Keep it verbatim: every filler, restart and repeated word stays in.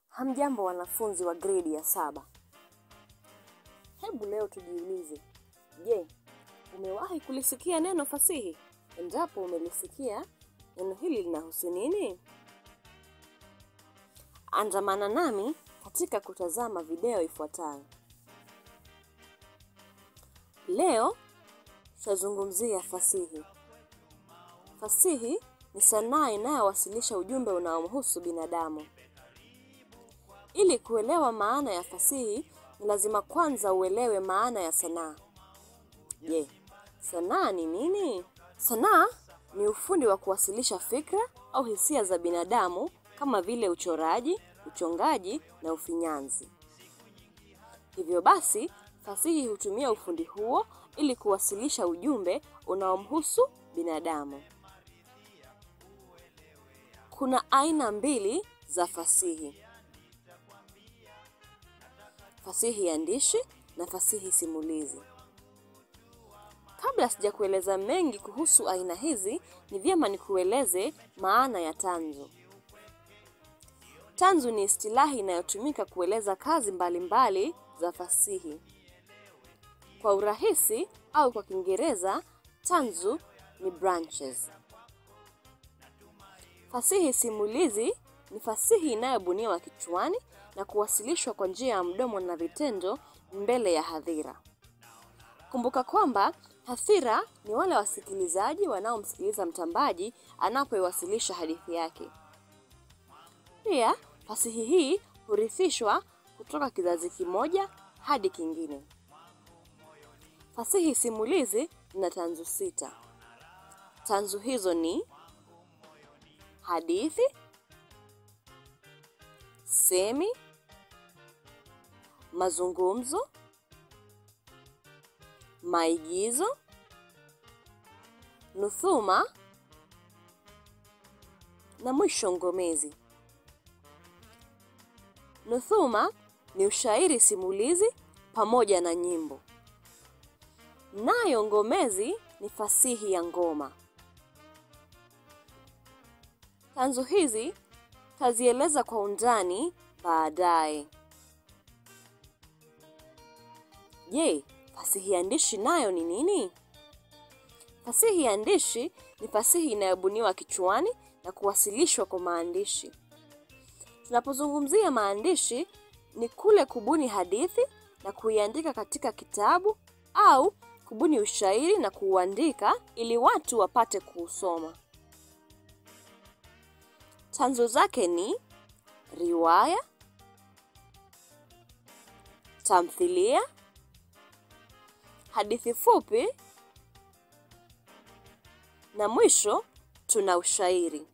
Hamjambo wanafunzi wa grade ya saba. Hebu leo tujiulize, je, umewahi kulisikia neno fasihi? Endapo umelisikia, neno hili linahusu nini? Andamana nami katika kutazama video ifuatayo. Leo tutazungumzia fasihi. Fasihi ni sanaa inayowasilisha ujumbe unaomhusu binadamu. Ili kuelewa maana ya fasihi, ni lazima kwanza uelewe maana ya sanaa. Je, sanaa ni nini? Sanaa ni ufundi wa kuwasilisha fikra au hisia za binadamu kama vile uchoraji, uchongaji na ufinyanzi. Hivyo basi, fasihi hutumia ufundi huo ili kuwasilisha ujumbe unaomhusu binadamu. Kuna aina mbili za fasihi: fasihi andishi na fasihi simulizi. Kabla sijakueleza mengi kuhusu aina hizi, ni vyema nikueleze maana ya tanzu. Tanzu ni istilahi inayotumika kueleza kazi mbalimbali mbali za fasihi. Kwa urahisi au kwa Kiingereza, tanzu ni branches. Fasihi simulizi ni fasihi inayobuniwa kichwani na kuwasilishwa kwa njia ya mdomo na vitendo mbele ya hadhira. Kumbuka kwamba hadhira ni wale wasikilizaji wanaomsikiliza mtambaji anapoiwasilisha hadithi yake. Pia, fasihi hii hurithishwa kutoka kizazi kimoja hadi kingine. Fasihi simulizi ina tanzu sita. Tanzu hizo ni hadithi, semi, mazungumzo, maigizo, nuthuma na mwisho ngomezi. Nuthuma ni ushairi simulizi pamoja na nyimbo. Nayo ngomezi ni fasihi ya ngoma. Tanzu hizi tazieleza kwa undani baadaye. Je, fasihi andishi nayo ni nini? Fasihi andishi ni fasihi inayobuniwa kichwani na kuwasilishwa kwa maandishi. Tunapozungumzia maandishi, ni kule kubuni hadithi na kuiandika katika kitabu au kubuni ushairi na kuuandika ili watu wapate kuusoma. Tanzu zake ni riwaya, tamthilia, hadithi fupi na mwisho tuna ushairi.